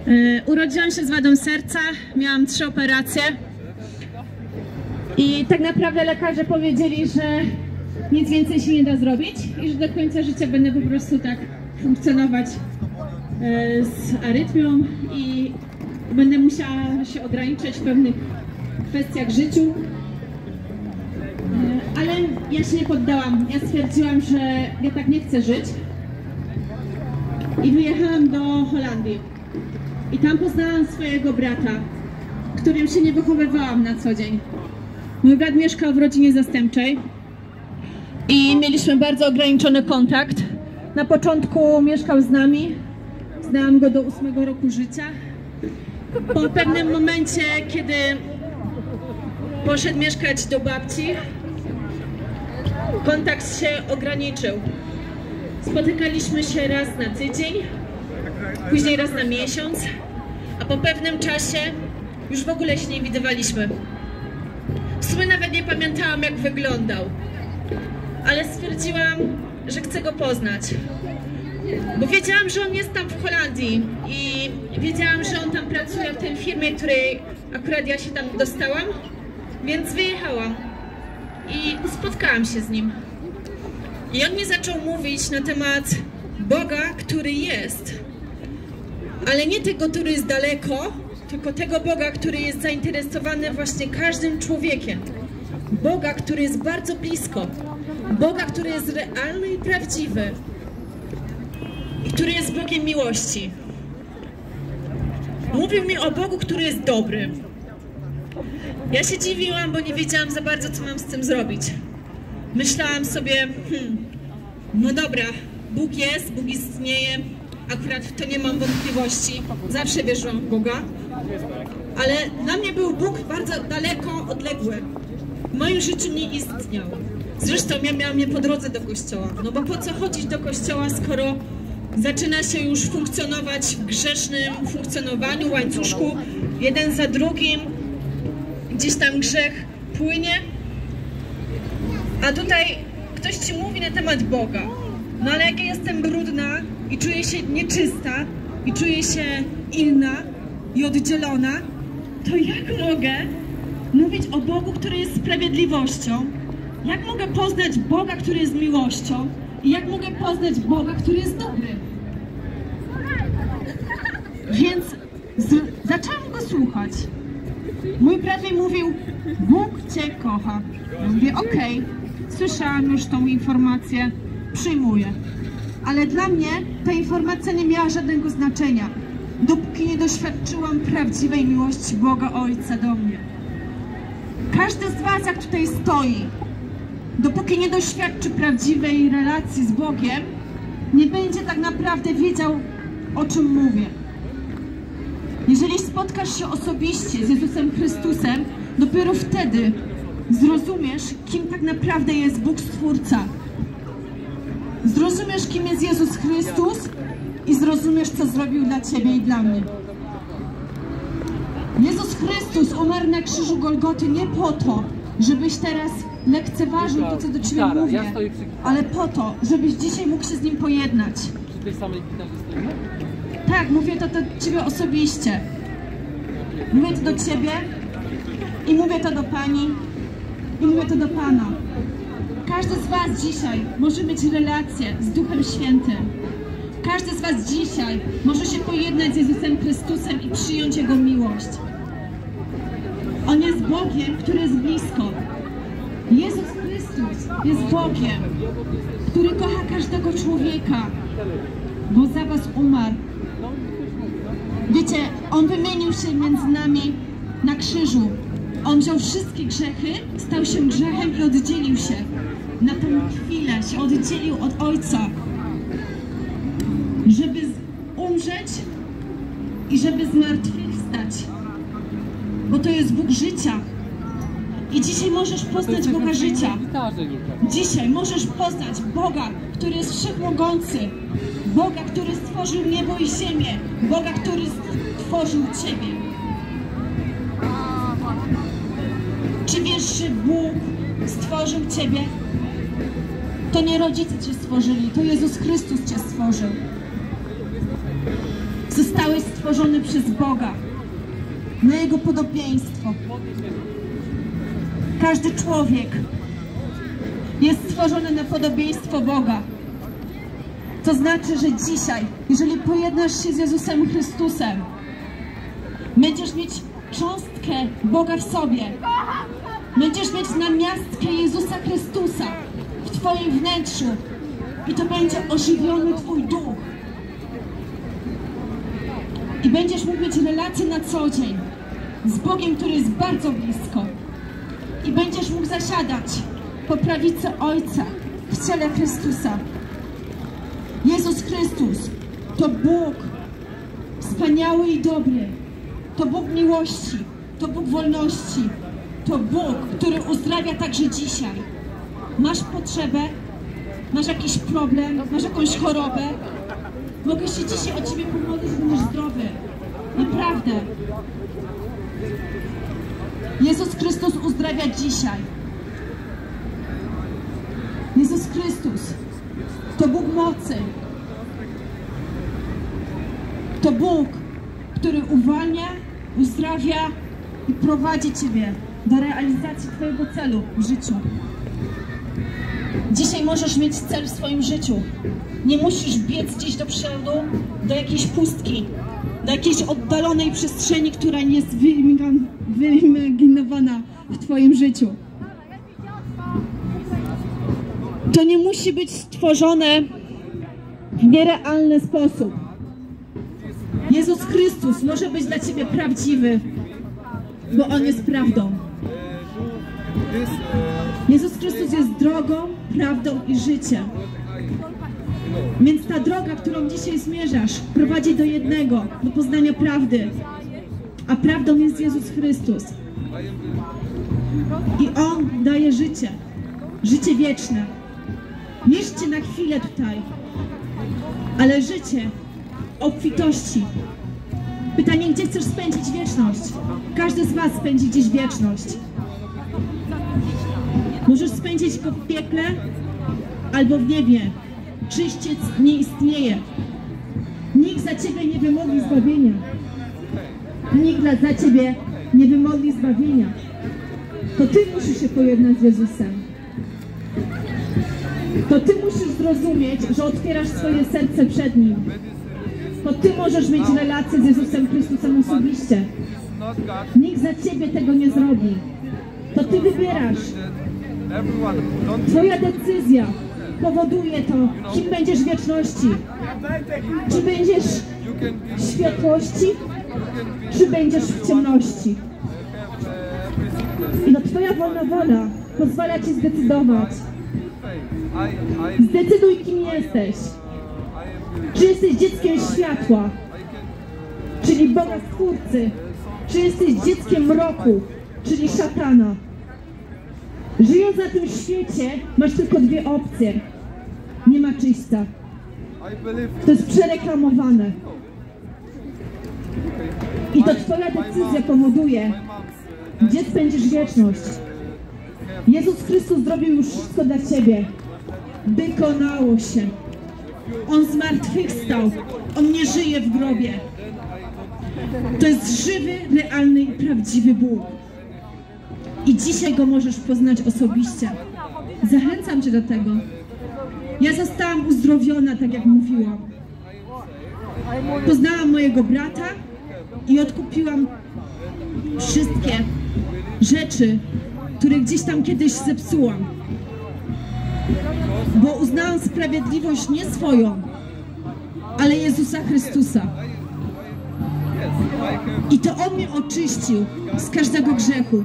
Urodziłam się z wadą serca, miałam 3 operacje i tak naprawdę lekarze powiedzieli, że nic więcej się nie da zrobić i że do końca życia będę po prostu tak funkcjonować z arytmią i będę musiała się ograniczać w pewnych kwestiach życiu. Ale ja się nie poddałam. Ja stwierdziłam, że ja tak nie chcę żyć i wyjechałam do Holandii. I tam poznałam swojego brata, którym się nie wychowywałam na co dzień. Mój brat mieszkał w rodzinie zastępczej i mieliśmy bardzo ograniczony kontakt. Na początku mieszkał z nami, znałam go do 8 roku życia. Po pewnym momencie, kiedy poszedł mieszkać do babci, kontakt się ograniczył. Spotykaliśmy się raz na tydzień, później raz na miesiąc, a po pewnym czasie już w ogóle się nie widywaliśmy. W sumie nawet nie pamiętałam, jak wyglądał, ale stwierdziłam, że chcę go poznać. Bo wiedziałam, że on jest tam w Holandii i wiedziałam, że on tam pracuje w tej firmie, której akurat ja się tam dostałam, więc wyjechałam i spotkałam się z nim. I on mi zaczął mówić na temat Boga, który jest, ale nie tego, który jest daleko, tylko tego Boga, który jest zainteresowany właśnie każdym człowiekiem. Boga, który jest bardzo blisko. Boga, który jest realny i prawdziwy. I który jest Bogiem miłości. Mówił mi o Bogu, który jest dobry. Ja się dziwiłam, bo nie wiedziałam za bardzo, co mam z tym zrobić. Myślałam sobie, no dobra, Bóg jest, Bóg istnieje, akurat w to nie mam wątpliwości, zawsze wierzyłam w Boga, ale dla mnie był Bóg bardzo daleko odległy. W moim życiu nie istniał. Zresztą ja miałam nie po drodze do kościoła, no bo po co chodzić do kościoła, skoro zaczyna się już funkcjonować w grzesznym funkcjonowaniu, łańcuszku, jeden za drugim, gdzieś tam grzech płynie, a tutaj ktoś ci mówi na temat Boga. No ale jak ja jestem brudna i czuję się nieczysta i czuję się inna i oddzielona, to jak mogę mówić o Bogu, który jest sprawiedliwością? Jak mogę poznać Boga, który jest miłością? I jak mogę poznać Boga, który jest dobry? Więc zaczęłam go słuchać. Mój brat mi mówił, Bóg cię kocha. Ja mówię, okej, słyszałam już tą informację, przyjmuję. Ale dla mnie ta informacja nie miała żadnego znaczenia, dopóki nie doświadczyłam prawdziwej miłości Boga Ojca do mnie. Każdy z was, jak tutaj stoi, dopóki nie doświadczy prawdziwej relacji z Bogiem, nie będzie tak naprawdę wiedział, o czym mówię. Jeżeli spotkasz się osobiście z Jezusem Chrystusem, dopiero wtedy zrozumiesz, kim tak naprawdę jest Bóg Stwórca. Zrozumiesz, kim jest Jezus Chrystus i zrozumiesz, co zrobił dla ciebie i dla mnie. Jezus Chrystus umarł na krzyżu Golgoty nie po to, żebyś teraz lekceważył to, co do ciebie mówię, ale po to, żebyś dzisiaj mógł się z Nim pojednać. Przy tej samej gitarze stoimy? Tak, mówię to do ciebie osobiście. Mówię to do ciebie i mówię to do Pani i mówię to do Pana. Każdy z was dzisiaj może mieć relację z Duchem Świętym. Każdy z was dzisiaj może się pojednać z Jezusem Chrystusem i przyjąć Jego miłość. On jest Bogiem, który jest blisko. Jezus Chrystus jest Bogiem, który kocha każdego człowieka, bo za was umarł. Wiecie, On wymienił się między nami na krzyżu. On wziął wszystkie grzechy, stał się grzechem i oddzielił się. Na tę chwilę się oddzielił od Ojca, żeby umrzeć i żeby zmartwychwstać. Bo to jest Bóg życia. I dzisiaj możesz poznać Boga życia. Dzisiaj możesz poznać Boga, który jest wszechmogący. Boga, który stworzył niebo i ziemię. Boga, który stworzył ciebie. Czy wiesz, że Bóg stworzył ciebie? To nie rodzice cię stworzyli, to Jezus Chrystus cię stworzył. Zostałeś stworzony przez Boga na Jego podobieństwo. Każdy człowiek jest stworzony na podobieństwo Boga. To znaczy, że dzisiaj, jeżeli pojednasz się z Jezusem Chrystusem, będziesz mieć cząstkę Boga w sobie. Będziesz mieć namiastkę Jezusa Chrystusa w Twoim wnętrzu i to będzie ożywiony Twój duch. I będziesz mógł mieć relację na co dzień z Bogiem, który jest bardzo blisko. I będziesz mógł zasiadać po prawicy Ojca w ciele Chrystusa. Jezus Chrystus to Bóg wspaniały i dobry. To Bóg miłości, to Bóg wolności, to Bóg, który uzdrawia także dzisiaj. Masz potrzebę, masz jakiś problem, masz jakąś chorobę. Mogę się dzisiaj o Ciebie pomodlić, że będziesz zdrowy. Naprawdę. Jezus Chrystus uzdrawia dzisiaj. Jezus Chrystus to Bóg mocy. To Bóg, który uwalnia, uzdrawia i prowadzi Ciebie do realizacji Twojego celu w życiu. Dzisiaj możesz mieć cel w swoim życiu. Nie musisz biec gdzieś do przodu, do jakiejś pustki, do jakiejś oddalonej przestrzeni, która nie jest wyimaginowana w Twoim życiu. To nie musi być stworzone w nierealny sposób. Jezus Chrystus może być dla Ciebie prawdziwy, bo On jest prawdą. Jezus Chrystus jest drogą, prawdą i życiem. Więc ta droga, którą dzisiaj zmierzasz, prowadzi do jednego, do poznania prawdy. A prawdą jest Jezus Chrystus. I On daje życie. Życie wieczne. Nie życie na chwilę tutaj, ale życie obfitości. Pytanie, gdzie chcesz spędzić wieczność? Każdy z Was spędzi gdzieś wieczność. Możesz spędzić go w piekle albo w niebie. Czyściec nie istnieje. Nikt za Ciebie nie wymodli zbawienia. Nikt za Ciebie nie wymodli zbawienia. To Ty musisz się pojednać z Jezusem. To Ty musisz zrozumieć, że otwierasz swoje serce przed Nim. To Ty możesz mieć relację z Jezusem Chrystusem osobiście. Nikt za Ciebie tego nie zrobi. To Ty wybierasz. Twoja decyzja powoduje to, kim będziesz w wieczności. Czy będziesz w światłości, czy będziesz w ciemności. I no Twoja wolna wola pozwala Ci zdecydować. Zdecyduj, kim jesteś. Czy jesteś dzieckiem światła, czyli Boga Stwórcy, czy jesteś dzieckiem mroku, czyli szatana. Żyjąc na tym świecie, masz tylko dwie opcje. Nie ma czyśćca. To jest przereklamowane. I to Twoja decyzja powoduje, gdzie spędzisz wieczność. Jezus Chrystus zrobił już wszystko dla Ciebie. Wykonało się. On zmartwychwstał. On nie żyje w grobie. To jest żywy, realny i prawdziwy Bóg. I dzisiaj Go możesz poznać osobiście. Zachęcam Cię do tego. Ja zostałam uzdrowiona, tak jak mówiłam. Poznałam mojego brata i odkupiłam wszystkie rzeczy, które gdzieś tam kiedyś zepsułam. Bo uznałam sprawiedliwość nie swoją, ale Jezusa Chrystusa. I to On mnie oczyścił z każdego grzechu.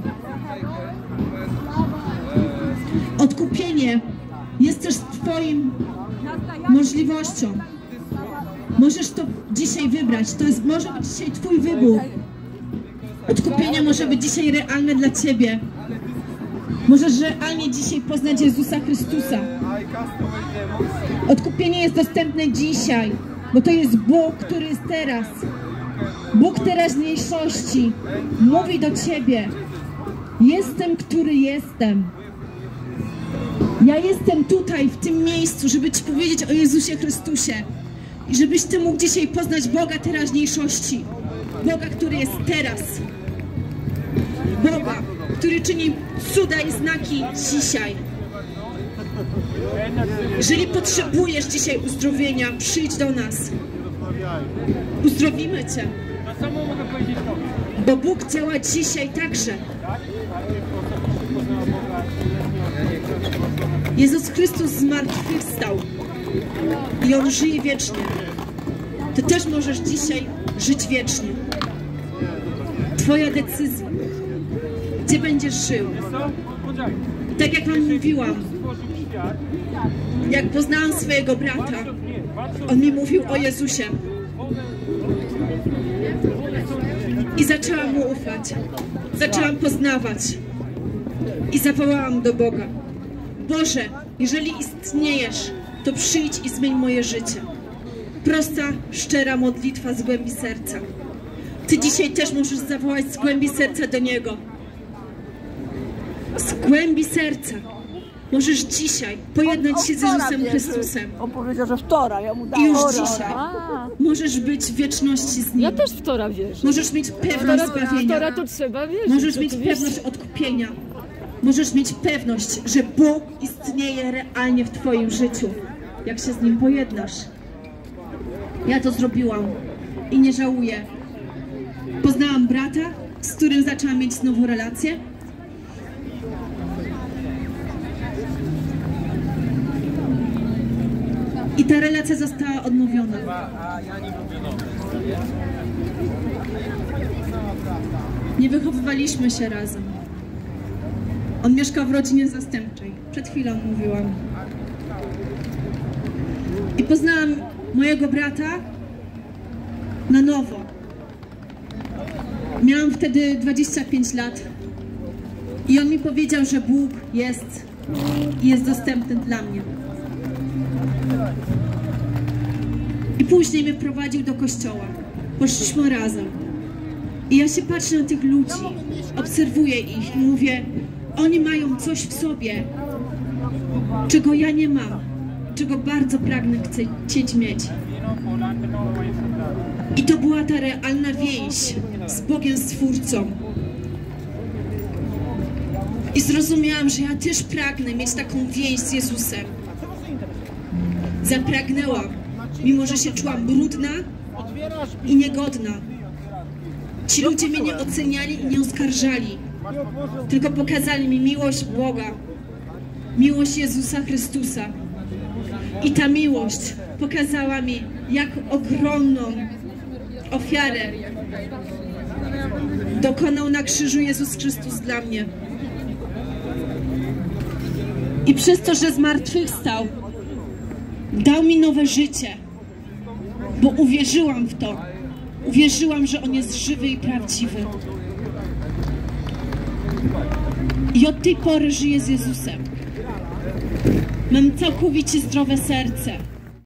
Odkupienie jest też Twoim możliwością. Możesz to dzisiaj wybrać. To jest, może być dzisiaj Twój wybór. Odkupienie może być dzisiaj realne dla Ciebie. Możesz realnie dzisiaj poznać Jezusa Chrystusa. Odkupienie jest dostępne dzisiaj, bo to jest Bóg, który jest teraz. Bóg teraźniejszości mówi do Ciebie: jestem, który jestem. Ja jestem tutaj, w tym miejscu, żeby Ci powiedzieć o Jezusie Chrystusie. I żebyś Ty mógł dzisiaj poznać Boga teraźniejszości. Boga, który jest teraz. Boga, który czyni cuda i znaki dzisiaj. Jeżeli potrzebujesz dzisiaj uzdrowienia, przyjdź do nas. Uzdrowimy Cię. Bo Bóg działa dzisiaj także. Jezus Chrystus zmartwychwstał i On żyje wiecznie. Ty też możesz dzisiaj żyć wiecznie. Twoja decyzja, gdzie będziesz żył. Tak jak Wam mówiłam, jak poznałam swojego brata, on mi mówił o Jezusie. I zaczęłam Mu ufać. Zaczęłam poznawać. I zawołałam do Boga. Boże, jeżeli istniejesz, to przyjdź i zmień moje życie. Prosta, szczera modlitwa z głębi serca. Ty dzisiaj też możesz zawołać z głębi serca do Niego. Z głębi serca. Możesz dzisiaj pojednać się z Jezusem Chrystusem. On powiedział, że wczoraj, ja mu I dałem. już dzisiaj możesz być w wieczności z Nim. Ja też w Tora wierzę. Możesz mieć pewność zbawienia. Tora to trzeba wierzyć. Możesz mieć oczywiście. pewność odkupienia. Możesz mieć pewność, że Bóg istnieje realnie w Twoim życiu, jak się z Nim pojednasz. Ja to zrobiłam i nie żałuję. Poznałam brata, z którym zaczęłam mieć znowu relację. I ta relacja została odnowiona. Nie wychowywaliśmy się razem. On mieszkał w rodzinie zastępczej. Przed chwilą mówiłam. I poznałam mojego brata na nowo. Miałam wtedy 25 lat. I on mi powiedział, że Bóg jest dostępny dla mnie. I później mnie wprowadził do kościoła. Poszliśmy razem. I ja się patrzę na tych ludzi, obserwuję ich i mówię, oni mają coś w sobie, czego ja nie mam, czego bardzo pragnę chcieć mieć. I to była ta realna więź z Bogiem Stwórcą. I zrozumiałam, że ja też pragnę mieć taką więź z Jezusem. Zapragnęłam, mimo że się czułam brudna i niegodna. Ci ludzie mnie nie oceniali i nie oskarżali, tylko pokazali mi miłość Boga, miłość Jezusa Chrystusa. I ta miłość pokazała mi, jak ogromną ofiarę dokonał na krzyżu Jezus Chrystus dla mnie. I przez to, że zmartwychwstał, dał mi nowe życie, bo uwierzyłam w to. Uwierzyłam, że On jest żywy i prawdziwy. I od tej pory żyję z Jezusem. Mam całkowicie zdrowe serce.